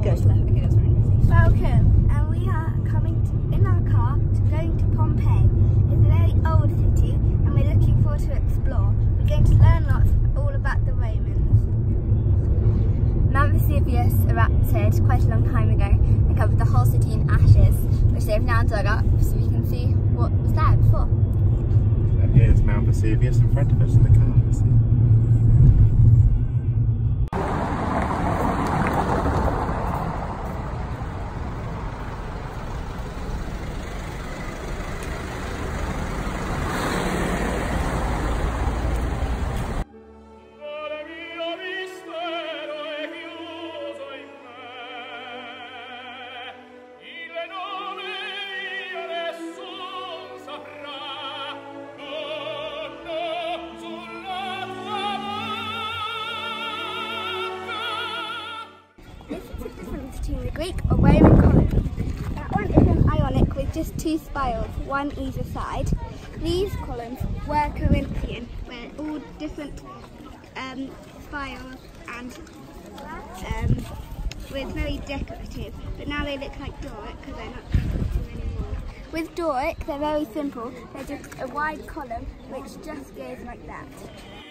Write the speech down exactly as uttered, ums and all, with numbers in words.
good. Okay, that's really nice. Welcome, and we are coming to, in our car to going to Pompeii. It's a very old city, and we're looking forward to explore. We're going to learn lots all about the Romans. Mount Vesuvius erupted quite a long time ago and covered the whole city in ashes, which they have now dug up so we can see what was there before. And here's Mount Vesuvius in front of us in the car. See? Between the Greek or Roman columns. That one is an Ionic with just two spires, one either side. These columns were Corinthian, where all different um, spires and um, were very decorative, but now they look like Doric because they're not decorative anymore. With Doric, they're very simple. They're just a wide column which just goes like that.